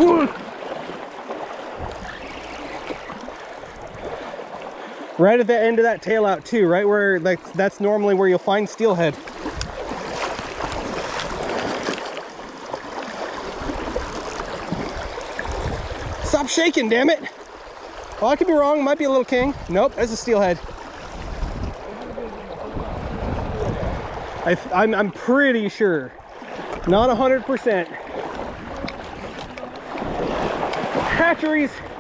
Right at the end of that tail out too, right where that's normally where you'll find steelhead. Stop shaking, damn it. Well, I could be wrong, might be a little king. Nope, that's a steelhead. I'm pretty sure. Not 100%. Hatcheries